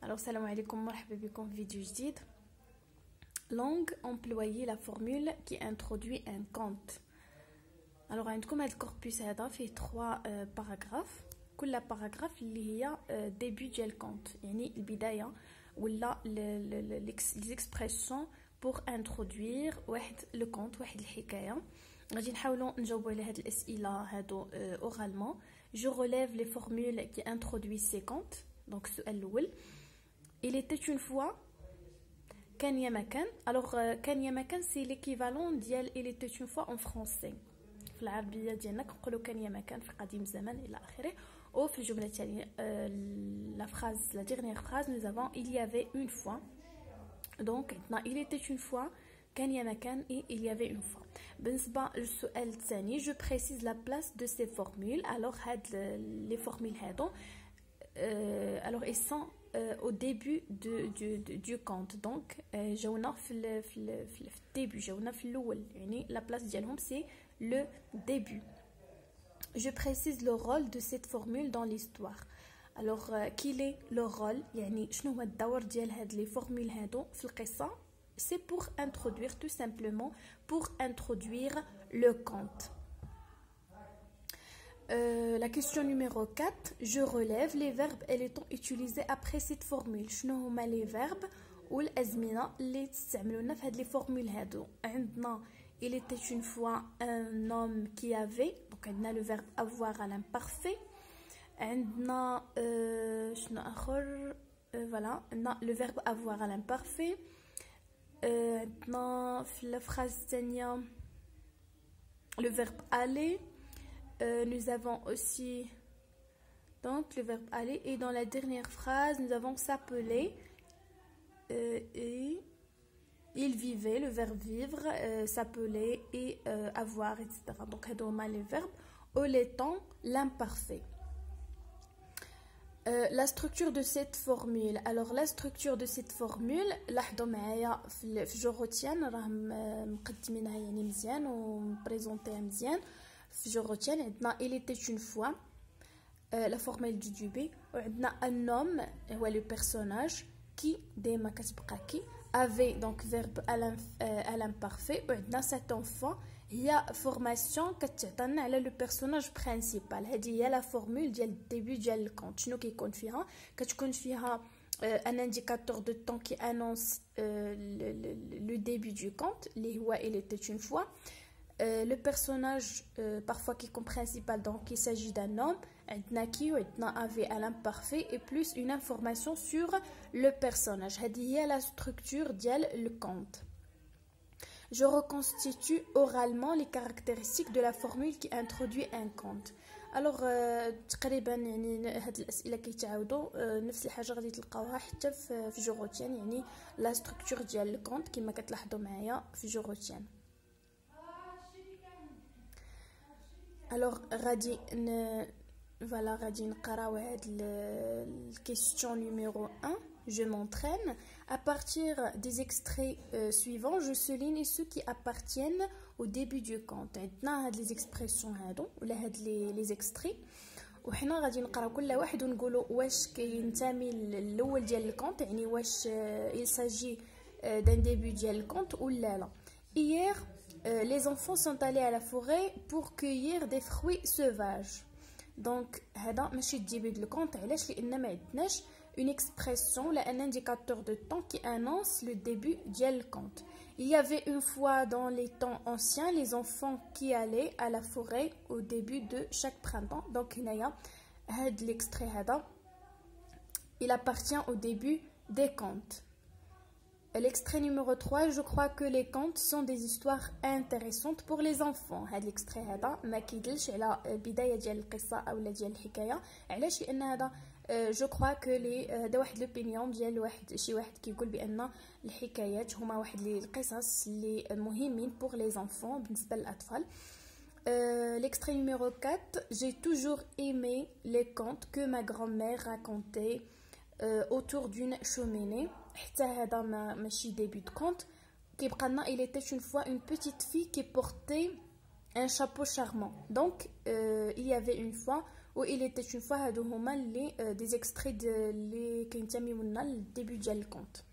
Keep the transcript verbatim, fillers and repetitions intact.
Alors, salam alaikum, marhaba bikum, vidéo جديد. Langue employée, la formule qui introduit un compte. Alors, عندكم هذا الكوربوس هذا فيه trois euh, paragraphes. كل paragraphe اللي هي euh, début ديال compte، يعني البداية ولا les expressions pour introduire واحد le compte، واحد الحكاية. غادي نحاولوا نجاوبوا على هاد الأسئلة هادو euh, oralement. Je relève les formules qui introduisent ces comptes. Donc, السؤال الأول. Il était une fois كان يا مكان. Alors كان يا مكان c'est l'équivalent ديال il était une fois en français. في العربية ديالنا كنقولوا كان يا مكان في قديم الزمان إلى آخره. Ou في الجملة التالية la phrase la dernière phrase nous avons il y avait une fois. Donc maintenant il était une fois كان يا مكان et il y avait une fois. بالنسبة للسؤال الثاني je précise la place de ces formules. Alors هاد les formules هادو euh, alors ils sont Euh, au début de, du, du, du compte. Donc جاونا في ال في ال في الديبي جاونا في الأول، يعني la place ديالهم c'est le début. Je précise le rôle de cette formule dans l'histoire. Alors euh, quel est le rôle، يعني شنو هو الدور ديال هاد لي فورمول هادو في القصة؟ C'est pour introduire, tout simplement pour introduire le compte. Euh, la question numéro quatre, je relève les verbes et les temps utilisés après cette formule. شنو هما les verbes والأزمنة اللي تستعملونا في هاد لي فورمول هادو؟ عندنا il était une fois un homme qui avait، donc عندنا le verbe avoir à l'imparfait. عندنا euh, شنو آخر euh, voilà عندنا le verbe avoir à l'imparfait. euh, عندنا في la phrase الثانية le verbe aller. Euh, nous avons aussi donc le verbe aller, et dans la dernière phrase nous avons s'appeler euh, et il vivait, le verbe vivre, euh, s'appeler et euh, avoir, et cetera. Donc هادوما les verbes ou les temps l'imparfait. Euh, la structure de cette formule. Alors la structure de cette formule لاحظوا معايا في في جو روتيان راهم مقدمينها يعني مزيان ومبريزونطيها مزيان. Je retiens maintenant il était une fois euh, la formule du dubé. وعندنا un homme هو le personnage qui ديما كتبقى كي avait donc verbe à l'imparfait. وعندنا cet enfant هي formation كتعطينا على le personnage principal. هذه هي la formule ديال الديبي ديال الكونت. شنو كيكون فيها؟ كتكون فيها un indicateur de temps qui annonce euh, le, le, le début du compte اللي هو il était une fois. Euh, le personnage euh, parfois qui est principal, donc il s'agit d'un homme, عندنا qui وعندنا avait à l'imparfait et plus une information sur le personnage. هذه هي la structure ديال le compte. Je reconstitue oralement les caractéristiques de la formule qui introduit un compte. alors euh, تقريبا يعني هاد الاسئله كيتعاودوا euh, نفس الحاجه غادي تلقاوها حتى في في جوروتيان، يعني la structure ديال الكونت كما كتلاحظوا معايا في جوروتيان. Alors غادي ن... voilà غادي نقراو هاد ال question numéro un. Je m'entraîne. À partir des extraits euh, suivants, je souligne ceux qui appartiennent au début du compte. عندنا هاد les expressions هادو ولا هاد les les extraits، وحنا غادي نقراو كل واحد ونقولوا واش كينتمي للاول ديال الكونت، يعني واش il s'agit d'un début ديال الكونت ولا لا. Hier Euh, les enfants sont allés à la forêt pour cueillir des fruits sauvages. Donc هذا ماشي الديبي ديال الكونت. علاش؟ لان ما عندناش une expression ولا un indicateur de temps qui annonce le début ديال الكونت. Il y avait une fois dans les temps anciens les enfants qui allaient à la forêt au début de chaque printemps. Donc هنايا هاد l'extrait هذا il appartient au début des contes. L'extrait numéro trois, je crois que les contes sont des histoires intéressantes pour les enfants. هذا l'extrait هذا ما كيدلش على البداية ديال القصة أو ديال الحكاية. علاش؟ لأن هذا je crois que les هذا واحد لوبينيون ديال واحد شي واحد كيقول بأن الحكايات هما واحد القصص اللي مهمين pour les enfants بالنسبة للأطفال. Euh, l'extrait numéro quatre, j'ai toujours aimé les contes que ma grand-mère racontait euh, autour d'une cheminée. حتى هذا ما ماشي début de compte. كيبقى لنا il était une fois une petite fille qui portait un chapeau charmant. Donc euh, il y avait une fois وإلى تشوفوا هادو هما اللي دي زيكستري اللي كينتميو لنا للديبي ديال الكونت.